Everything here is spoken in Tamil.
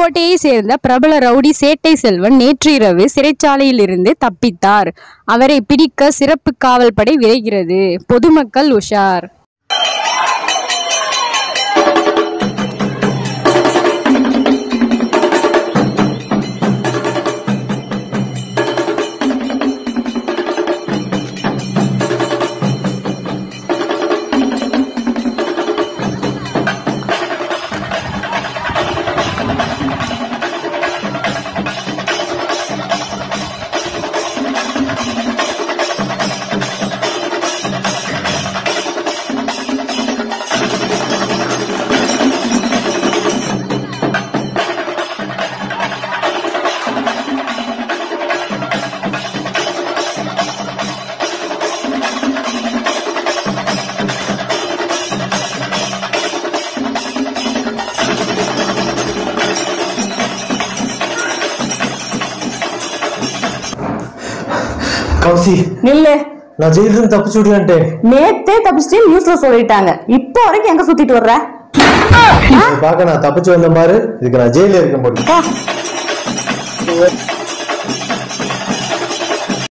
புதுக்கோட்டையை சேர்ந்த பிரபல ரவுடி சேட்டை செல்வன் நேற்று இரவு சிறைச்சாலையில் இருந்து தப்பித்தார். அவரை பிடிக்க சிறப்பு காவல் படை விரைகிறது. பொதுமக்கள் உஷார். கௌசி நில்லு. நான் ஜெயிலிருந்து தப்பிச்சு விடுவேன்ட்டு நேத்தே தப்பிச்சு நியூஸ்ல சொல்லிட்டாங்க. இப்போ வரைக்கும் எங்க சுத்திட்டு வர்ற? பாக்க நான் தப்பிச்சு வந்த மாதிரி இதுக்கு நான் ஜெயில இருக்க முடியும்.